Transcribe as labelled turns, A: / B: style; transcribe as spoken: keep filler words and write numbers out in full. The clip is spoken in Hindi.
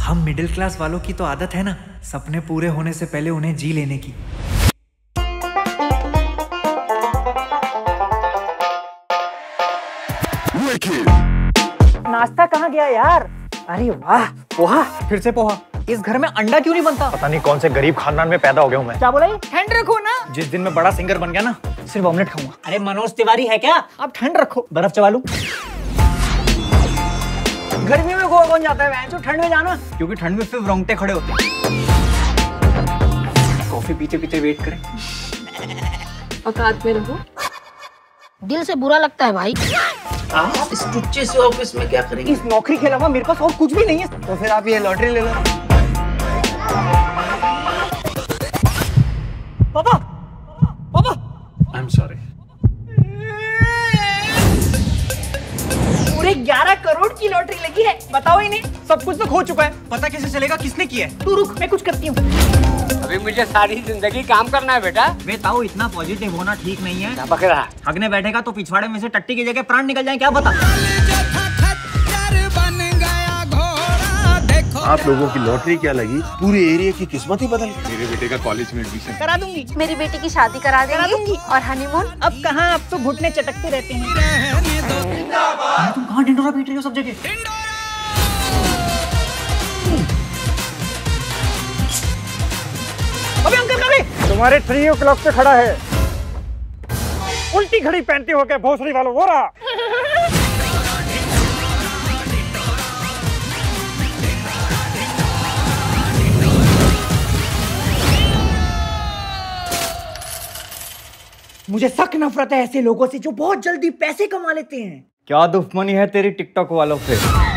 A: हम मिडिल क्लास वालों की तो आदत है ना, सपने पूरे होने से पहले उन्हें जी लेने की।
B: नाश्ता कहाँ गया यार? अरे वाह, पोहा, फिर से पोहा। इस घर में अंडा क्यों नहीं बनता?
C: पता नहीं कौन से गरीब खानदान में पैदा हो गया हूँ मैं।
B: क्या बोला ये? ठंड रखो ना।
C: जिस दिन मैं बड़ा सिंगर बन गया ना, सिर्फ ऑमलेट खाऊंगा।
B: अरे मनोज तिवारी है क्या? आप ठंड रखो, बर्फ चबा लूं। गर्मी में गोवा कौन जाता है? तो ठंड में जाना, क्योंकि ठंड में फिर रोंगटे खड़े होते हैं। कॉफी पीते पीते वेट करें।
D: औकात में रहो।
E: दिल से बुरा लगता है भाई।
F: आप इस टुच्चे से ऑफिस में क्या करेंगे?
B: इस नौकरी के अलावा मेरे पास और कुछ भी नहीं है। तो फिर आप ये लॉटरी ले लो। पापा, पापा,
C: आई एम सॉरी।
B: पूरे ग्यारह करोड़ की लॉटरी लगी है। बताओ ही नहीं, सब कुछ तो खो चुका है। पता कैसे चलेगा किसने किया है? तू रुक, मैं कुछ करती हूँ।
G: अभी मुझे सारी जिंदगी काम करना है बेटा।
B: बे ताऊ, इतना पॉजिटिव होना ठीक नहीं है।
G: क्या बक रहा है?
B: हगने बैठेगा तो पिछवाड़े में से टट्टी की जगह प्राण निकल जाए, क्या पता।
H: आप लोगों की लॉटरी क्या लगी, पूरे एरिया की किस्मत ही बदल गई।
C: मेरे बेटे का कॉलेज में एडमिशन
B: करा दूंगी।
E: मेरी बेटी की शादी करा देंगी और हनीमून।
B: अब कहाँ, अब तो घुटने चटकते रहते हैं। तुम कहाँ ढिंडोरा पीट रही हो सब जगह? अबे अंकल कहाँ गए?
C: तुम्हारे थ्री ओ क्लॉक पे खड़ा है। उल्टी घड़ी पहनते हो क्या भोसड़ी वालों? वो रहा।
B: मुझे सख्त नफरत है ऐसे लोगों से जो बहुत जल्दी पैसे कमा लेते हैं।
C: क्या दुश्मनी है तेरी टिकटॉक वालों से?